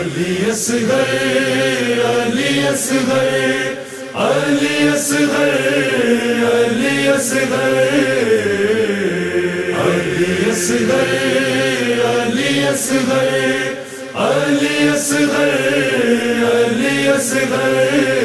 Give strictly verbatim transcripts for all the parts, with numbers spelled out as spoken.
علی اصغر علی اصغر علی اصغر علی اصغر علی اصغر علی اصغر علی اصغر علی اصغر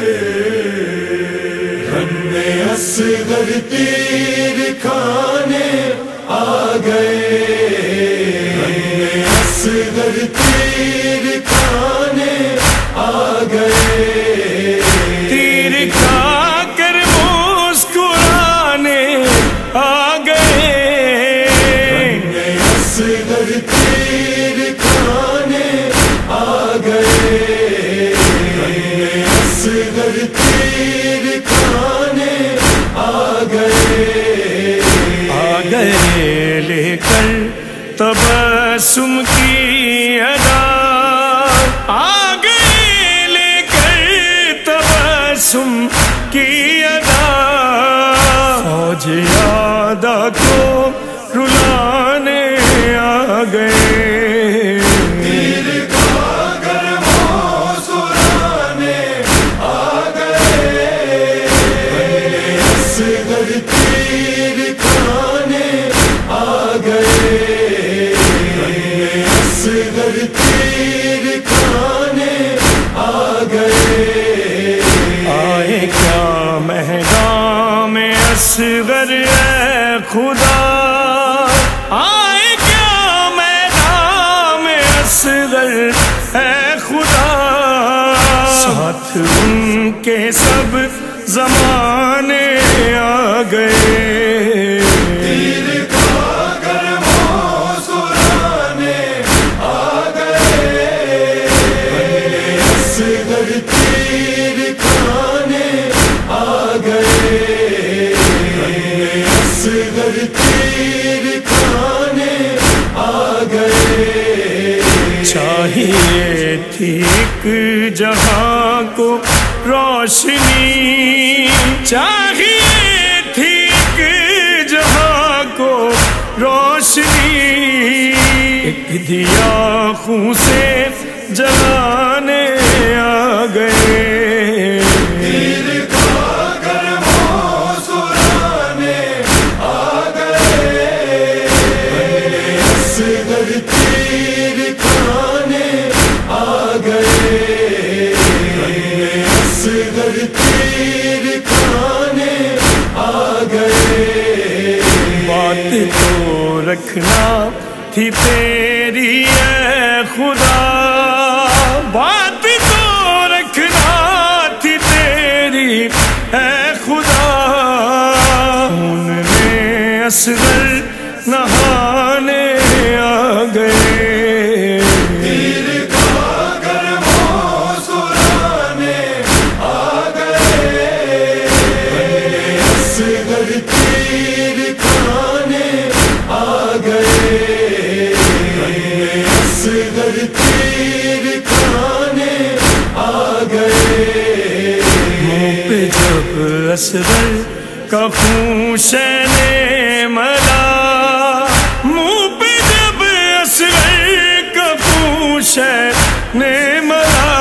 رن اصغر تیر کھانے آ گئے رن اصغر تیر کھانے آ گئے تیر کھا کر مسکرانے آ گئے رن اصغر تیر کھانے آ گئے رن اصغر تیر کھانے آ گئے آ گئے لے کر تبسم کی ادا آ گئے لے کر تبسم کی ادا فوج یادا کو رلانے آ گئے تیر کھا کر مسکرانے آ گئے رن اصغر تیر کھانے آ گئے رن اصغر تیر کھانے آ گئے آئے کیا میدان میں اصغر اے خدا آئے کیا میدان میں اصغر اے خدا ساتھ ان کے سب زمانے آ گئے تیر کھا کر مسکرانے آ گئے رن اصغر تیر کھانے آ گئے رن اصغر تیر کھانے آ گئے چاہیے تھی ایک جہاں کو روشنی چاہیے تھی ایک جہاں کو روشنی ایک دیا خون سے جلانے آ گئے تیر کھا کر مسکرانے آ گئے رن اصغر تیر کھانے آ گئے رن اصغر تیر کھانے آ گئے بات تو رکھنا تھی تیری اے خدا بات تو رکھنا تھی تیری اے خدا خون میں اصغر نہانے آ گئے تیر کھا کر مسکرانے آ گئے رن اصغر تیر کھانے آ گئے رن اصغر تیر کھانے آ گئے منہ پہ جب اصغر کا خون شینے ملا منہ پہ جب اصغر کا خون شینے ملا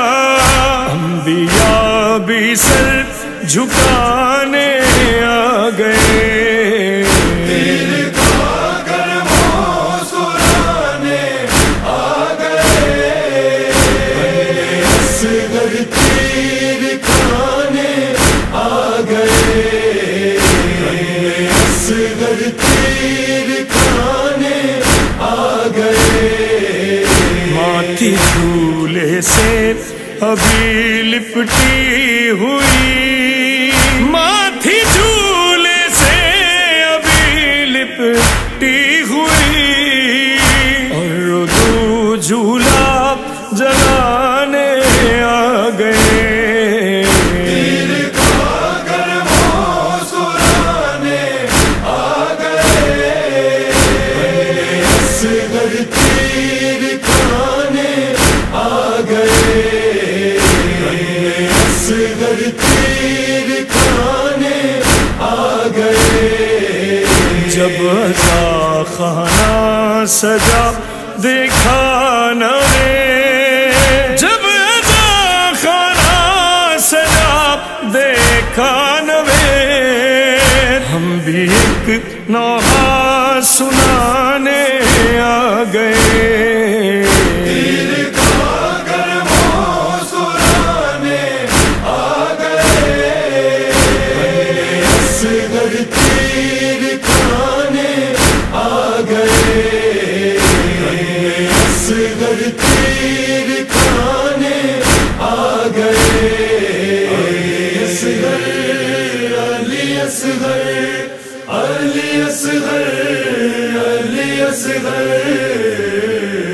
انبیاء بھی سر جھکانے آ گئے تیر کھا کر مسکرانے آ گئے رن اصغر تیر کھانے آ گئے رن اصغر تیر کھانے آ گئے ماتھی جھولے سے ابھی لپٹی ہوئی ماتھی جھولے سے ابھی لپٹی ہوئی اور دو جھولا جلانے آ گئے تیر کھا کر مسکرانے آ گئے رن اصغر تیر کھانے آ گئے رن اصغر تیر کھانے آ گئے جب عزا خانہ سجا دیکھا نہ رے اصغر علی اصغر علی اصغر